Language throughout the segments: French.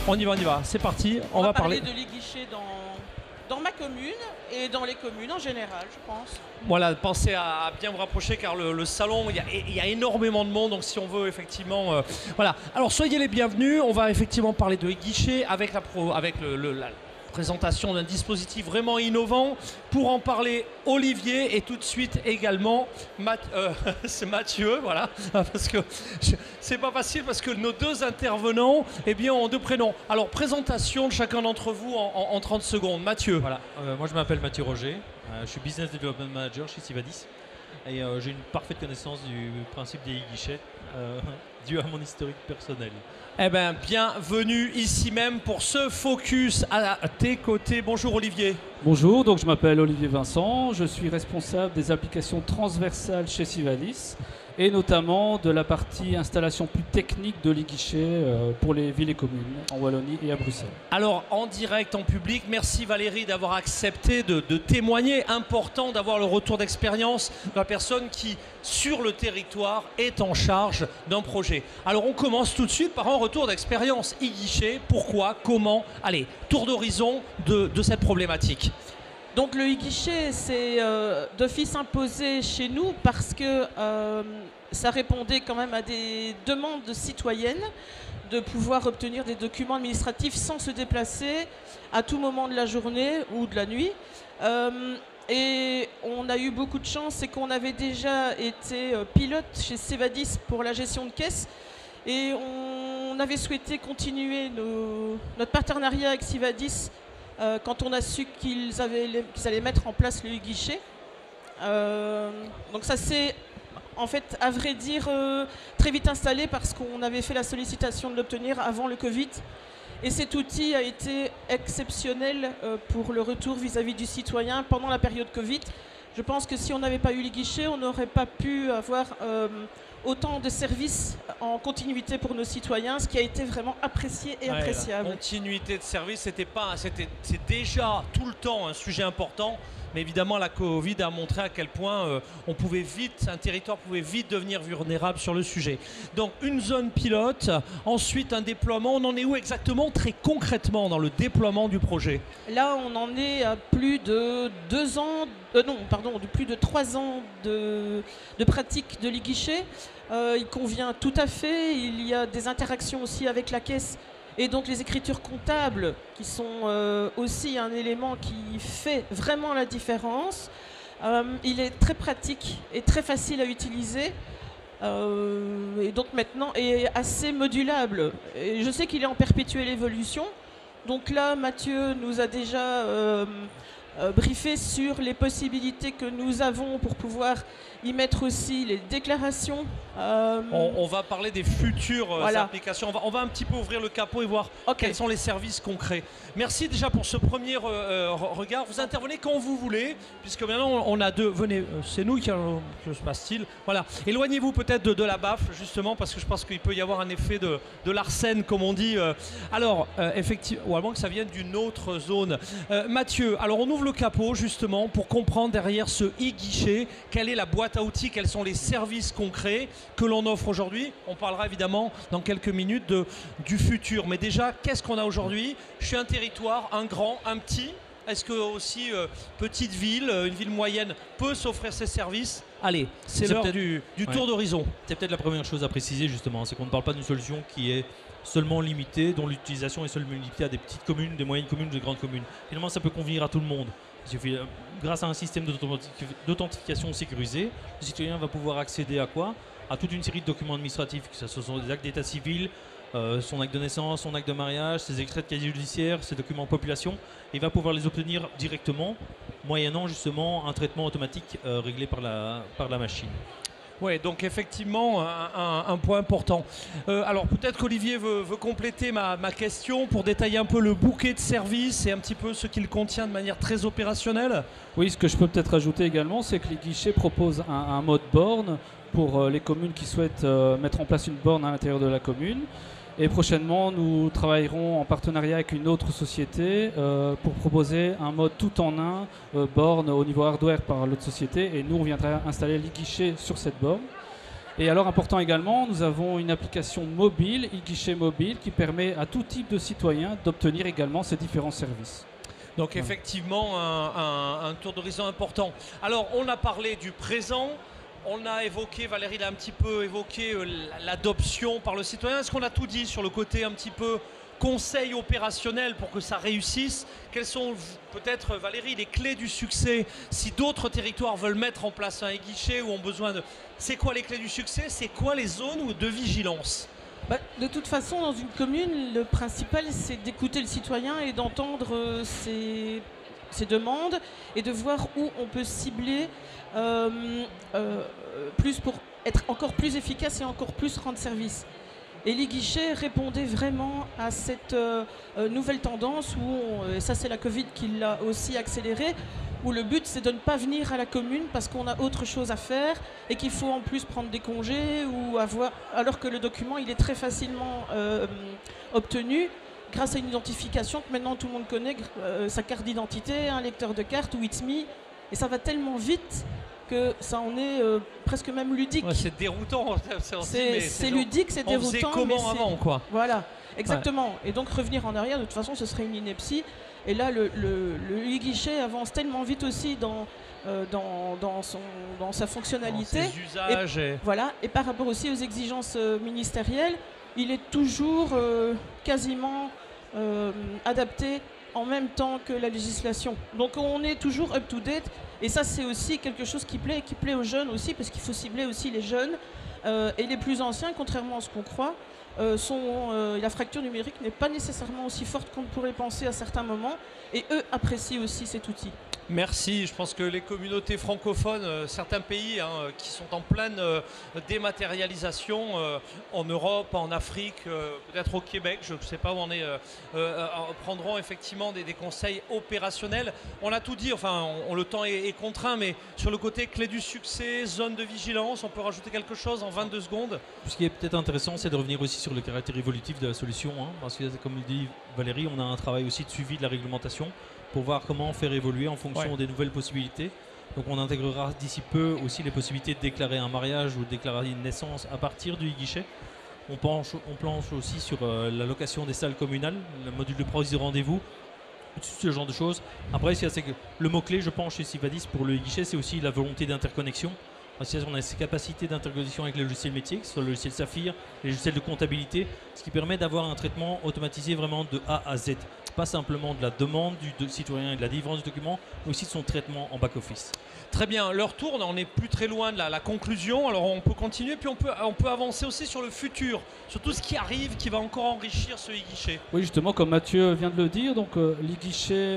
On y va, c'est parti. On va parler de l'e-guichet dans ma commune et dans les communes en général, je pense. Voilà, pensez à bien vous rapprocher car le salon, il y a énormément de monde, donc si on veut effectivement... voilà, alors soyez les bienvenus, on va effectivement parler de e-guichet avec la présentation d'un dispositif vraiment innovant. Pour en parler, Olivier et tout de suite également c'est Mathieu, voilà, parce que c'est pas facile parce que nos deux intervenants ont deux prénoms. Alors présentation de chacun d'entre vous en 30 secondes. Mathieu. Voilà, moi je m'appelle Mathieu Roger, je suis Business Development Manager chez Sivadis et j'ai une parfaite connaissance du principe des e-guichets dû à mon historique personnel. Eh bien, bienvenue ici même pour ce focus à tes côtés. Bonjour Olivier. Bonjour, donc je m'appelle Olivier Vincent, je suis responsable des applications transversales chez Sivadis et notamment de la partie installation plus technique de l'e-guichet pour les villes et communes en Wallonie et à Bruxelles. Alors en direct, en public, merci Valérie d'avoir accepté de témoigner. Important d'avoir le retour d'expérience de la personne qui, sur le territoire, est en charge d'un projet. Alors on commence tout de suite par un retour d'expérience e-guichet. Pourquoi, comment? Allez, tour d'horizon de cette problématique. Donc le e-guichet, c'est d'office imposé chez nous parce que ça répondait quand même à des demandes citoyennes de pouvoir obtenir des documents administratifs sans se déplacer à tout moment de la journée ou de la nuit. Et on a eu beaucoup de chance, c'est qu'on avait déjà été pilote chez Sivadis pour la gestion de caisse et on avait souhaité continuer notre partenariat avec Sivadis quand on a su qu'ils allaient mettre en place le e-guichet. Donc ça s'est, en fait, à vrai dire, très vite installé parce qu'on avait fait la sollicitation de l'obtenir avant le Covid. Et cet outil a été exceptionnel pour le retour vis-à-vis du citoyen pendant la période Covid. Je pense que si on n'avait pas eu l'e-guichet, on n'aurait pas pu avoir autant de services en continuité pour nos citoyens, ce qui a été vraiment apprécié et appréciable. La continuité de service, c'est déjà tout le temps un sujet important. Mais évidemment, la Covid a montré à quel point un territoire pouvait vite devenir vulnérable sur le sujet. Donc, une zone pilote, ensuite un déploiement. On en est où exactement, très concrètement, dans le déploiement du projet? Là, on en est à plus de 3 ans de pratique de l'e-guichet. Il convient tout à fait. Il y a des interactions aussi avec la caisse. Et donc les écritures comptables qui sont aussi un élément qui fait vraiment la différence. Il est très pratique et très facile à utiliser et donc maintenant est assez modulable. Et je sais qu'il est en perpétuelle évolution. Donc là, Mathieu nous a déjà briefé sur les possibilités que nous avons pour pouvoir y mettre aussi les déclarations. On va parler des futures applications. On va un petit peu ouvrir le capot et voir quels sont les services concrets. Merci déjà pour ce premier regard. Vous intervenez quand vous voulez, puisque maintenant on a deux. Venez, c'est nous que se passe-t-il? Voilà. Éloignez-vous peut-être de la baffe, justement, parce que je pense qu'il peut y avoir un effet de l'arsène, comme on dit. Alors, effectivement, ou à moins que ça vienne d'une autre zone. Mathieu, alors on ouvre le capot, justement, pour comprendre derrière ce e-guichet, quelle est la boîte à outils, quels sont les services concrets que l'on offre aujourd'hui. On parlera évidemment dans quelques minutes du futur. Mais déjà, qu'est-ce qu'on a aujourd'hui? Je suis un territoire, un grand, un petit. Est-ce que aussi petite ville, une ville moyenne peut s'offrir ces services? Allez, c'est l'heure du tour d'horizon. C'est peut-être la première chose à préciser justement, c'est qu'on ne parle pas d'une solution qui est seulement limitée, dont l'utilisation est seulement limitée à des petites communes, des moyennes communes, des grandes communes. Finalement, ça peut convenir à tout le monde. Il suffit, grâce à un système d'authentification sécurisé, le citoyen va pouvoir accéder à quoi? À toute une série de documents administratifs, que ce sont des actes d'état civil, son acte de naissance, son acte de mariage, ses extraits de casier judiciaire, ses documents en population, et il va pouvoir les obtenir directement, moyennant justement un traitement automatique réglé par la machine. Oui, donc effectivement, un point important. Alors peut-être qu'Olivier veut compléter ma question pour détailler un peu le bouquet de services et un petit peu ce qu'il contient de manière très opérationnelle. Oui, ce que je peux peut-être ajouter également, c'est que les guichets proposent un mode borne pour les communes qui souhaitent mettre en place une borne à l'intérieur de la commune. Et prochainement, nous travaillerons en partenariat avec une autre société pour proposer un mode tout en un borne au niveau hardware par l'autre société. Et nous, on viendra installer l'e-guichet sur cette borne. Et alors important également, nous avons une application mobile, e-guichet mobile, qui permet à tout type de citoyen d'obtenir également ces différents services. Donc effectivement, un tour d'horizon important. Alors, on a parlé du présent, on a évoqué, Valérie l'a un petit peu évoqué, l'adoption par le citoyen. Est-ce qu'on a tout dit sur le côté un petit peu conseil opérationnel pour que ça réussisse? Quelles sont peut-être, Valérie, les clés du succès si d'autres territoires veulent mettre en place un e-guichet ou ont besoin de... C'est quoi les clés du succès? C'est quoi les zones de vigilance? De toute façon, dans une commune, le principal, c'est d'écouter le citoyen et d'entendre ses demandes et de voir où on peut cibler plus pour être encore plus efficace et encore plus rendre service. Et l'e-guichet répondait vraiment à cette nouvelle tendance où, et ça c'est la Covid qui l'a aussi accéléré, où le but c'est de ne pas venir à la commune parce qu'on a autre chose à faire et qu'il faut en plus prendre des congés ou avoir, alors que le document il est très facilement obtenu grâce à une identification que maintenant tout le monde connaît, sa carte d'identité, un lecteur de carte ou It's Me, et ça va tellement vite que ça en est presque même ludique. Ouais, c'est déroutant. C'est ludique, c'est déroutant. On faisait comment avant, quoi. Voilà, exactement. Ouais. Et donc revenir en arrière, de toute façon, ce serait une ineptie. Et là, le e-guichet avance tellement vite aussi dans sa fonctionnalité. Dans ses usages. Voilà. Et par rapport aussi aux exigences ministérielles, il est toujours quasiment adapté en même temps que la législation. Donc on est toujours up-to-date et ça c'est aussi quelque chose qui plaît aux jeunes aussi, parce qu'il faut cibler aussi les jeunes et les plus anciens, contrairement à ce qu'on croit. La fracture numérique n'est pas nécessairement aussi forte qu'on pourrait penser à certains moments et eux apprécient aussi cet outil. Merci, je pense que les communautés francophones, certains pays qui sont en pleine dématérialisation, en Europe, en Afrique, peut-être au Québec, je ne sais pas où on est, prendront effectivement des conseils opérationnels. On a tout dit, enfin le temps est contraint, mais sur le côté clé du succès, zone de vigilance, on peut rajouter quelque chose en 22 secondes? Ce qui est peut-être intéressant, c'est de revenir aussi sur le caractère évolutif de la solution, parce que comme le dit Valérie, on a un travail aussi de suivi de la réglementation pour voir comment faire évoluer en fonction des nouvelles possibilités. Donc on intégrera d'ici peu aussi les possibilités de déclarer un mariage ou de déclarer une naissance à partir du e-guichet. On planche aussi sur la location des salles communales, le module de prise de rendez-vous, ce genre de choses. Après, c'est que le mot-clé, je pense, chez Sivadis pour le e-guichet, c'est aussi la volonté d'interconnexion. On a ces capacités d'interconnexion avec les logiciels métiers, que ce soit le logiciel Saphir, les logiciels de comptabilité, ce qui permet d'avoir un traitement automatisé vraiment de A à Z. Pas simplement de la demande du citoyen et de la délivrance du document, mais aussi de son traitement en back-office. Très bien, l'heure tourne, on n'est plus très loin de la conclusion, alors on peut continuer, puis on peut avancer aussi sur le futur, sur tout ce qui arrive, qui va encore enrichir ce e-guichet. Oui, justement, comme Mathieu vient de le dire, donc l'e-guichet,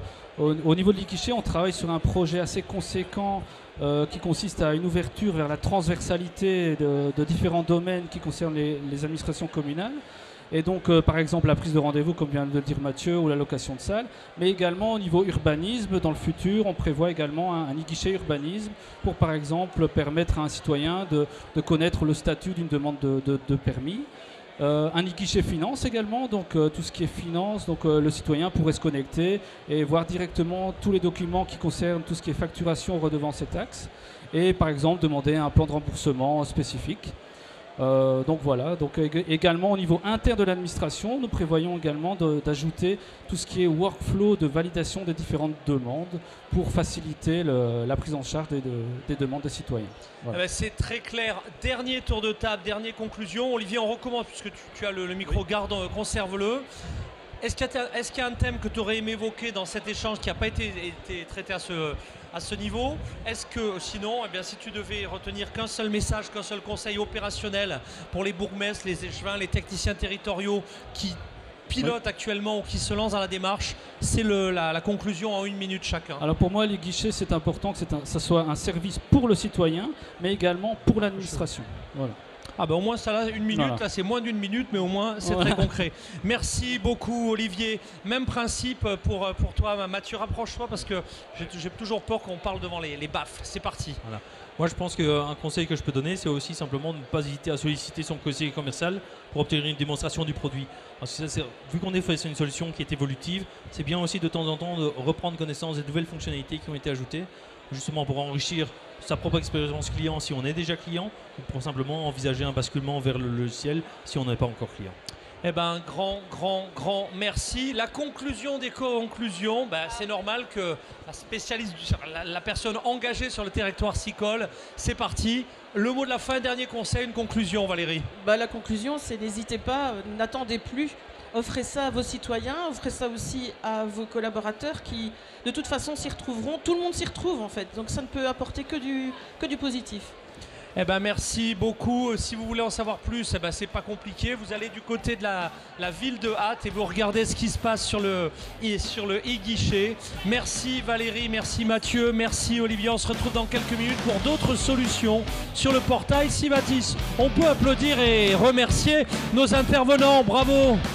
au niveau de l'e-guichet, on travaille sur un projet assez conséquent qui consiste à une ouverture vers la transversalité de différents domaines qui concernent les administrations communales. Et donc, par exemple, la prise de rendez-vous, comme vient de le dire Mathieu, ou la location de salle, mais également au niveau urbanisme. Dans le futur, on prévoit également un e-guichet urbanisme pour, par exemple, permettre à un citoyen de connaître le statut d'une demande de permis. Un e-guichet finance également, donc tout ce qui est finance, donc le citoyen pourrait se connecter et voir directement tous les documents qui concernent tout ce qui est facturation, redevances et taxes, et par exemple demander un plan de remboursement spécifique. Donc voilà, donc également au niveau interne de l'administration, nous prévoyons également d'ajouter tout ce qui est workflow de validation des différentes demandes pour faciliter la prise en charge des demandes des citoyens. Voilà. C'est très clair. Dernier tour de table, dernière conclusion. Olivier, on recommence puisque tu as le micro, oui. Garde, conserve-le. Est-ce qu'il y a un thème que tu aurais aimé évoquer dans cet échange qui n'a pas été traité à ce niveau? Est-ce que sinon, eh bien, si tu devais retenir qu'un seul message, qu'un seul conseil opérationnel pour les bourgmestres, les échevins, les techniciens territoriaux qui pilotent actuellement ou qui se lancent dans la démarche, c'est la conclusion en 1 minute chacun. Alors pour moi, les guichets, c'est important que ça soit un service pour le citoyen, mais également pour l'administration. Voilà. Ah ben au moins ça là, 1 minute, voilà. Là c'est moins d'1 minute, mais au moins c'est très concret. Merci beaucoup Olivier. Même principe pour toi Mathieu, rapproche-toi parce que j'ai toujours peur qu'on parle devant les baffles. C'est parti. Voilà. Moi je pense qu'un conseil que je peux donner, c'est aussi simplement de ne pas hésiter à solliciter son conseiller commercial pour obtenir une démonstration du produit. Parce que vu qu'on est face à une solution qui est évolutive, c'est bien aussi de temps en temps de reprendre connaissance des nouvelles fonctionnalités qui ont été ajoutées. justement pour enrichir sa propre expérience client si on est déjà client, ou pour simplement envisager un basculement vers le logiciel si on n'est pas encore client. Eh ben, grand merci. La conclusion des conclusions, c'est normal que la spécialiste, la personne engagée sur le territoire SICOL, c'est parti. Le mot de la fin, dernier conseil, une conclusion, Valérie. La conclusion, c'est n'hésitez pas, n'attendez plus. Offrez ça à vos citoyens, offrez ça aussi à vos collaborateurs qui, de toute façon, s'y retrouveront. Tout le monde s'y retrouve, en fait. Donc ça ne peut apporter que du positif. Eh ben, merci beaucoup. Si vous voulez en savoir plus, c'est pas compliqué. Vous allez du côté de la ville de Ath et vous regardez ce qui se passe sur le e-guichet. Merci Valérie, merci Mathieu, merci Olivier. On se retrouve dans quelques minutes pour d'autres solutions sur le portail Sivatis. On peut applaudir et remercier nos intervenants. Bravo.